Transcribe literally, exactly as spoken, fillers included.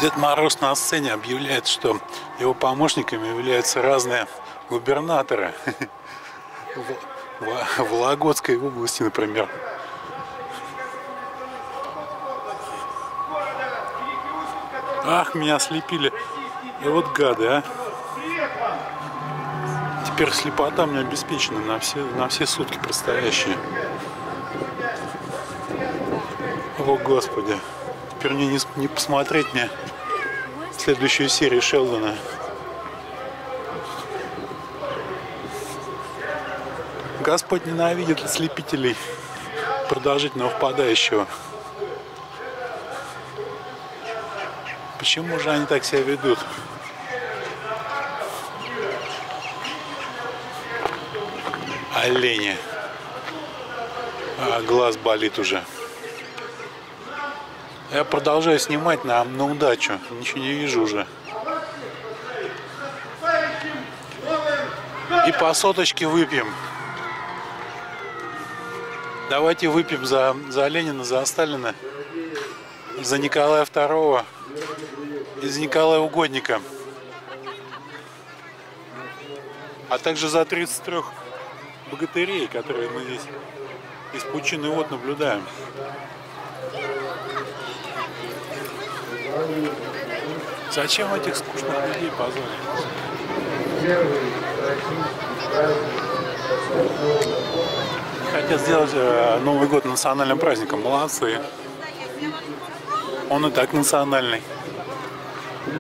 Дед Мороз на сцене объявляет, что его помощниками являются разные губернаторы в Вологодской области, например. Ах, меня ослепили. И вот гады, а. Теперь слепота мне обеспечена на все, на все сутки предстоящие. О, Господи. Теперь мне не, не посмотреть мне следующую серию Шелдона. Господь ненавидит ослепителей продолжительного впадающего. Почему же они так себя ведут? Олени. А глаз болит уже. Я продолжаю снимать на, на удачу. Ничего не вижу уже. И по соточке выпьем. Давайте выпьем за, за Ленина, за Сталина, за Николая Второго и за Николая Угодника. А также за тридцать трёх богатырей, которые мы здесь из пучины вод наблюдаем. Зачем этих скучных людей позорить? Хотят сделать Новый год национальным праздником. Молодцы. Он и так национальный.